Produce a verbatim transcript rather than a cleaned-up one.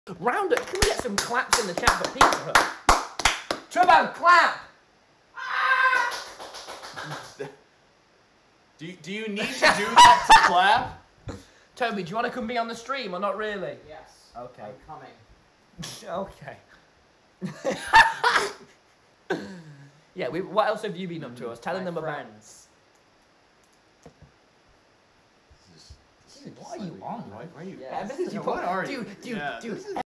Round up. Can we get some claps in the chat for Pizza Hut? Tubbo Clap! do, you, do you need to do that to clap? Toby, do you want to come be on the stream or not really? Yes. Okay. I'm coming. Okay. Yeah, we, what else have you been up to? I was telling My them friends. about... Dude, what are you on? Why are you... Yeah, Dude, What are you? dude, dude, Yeah, dude.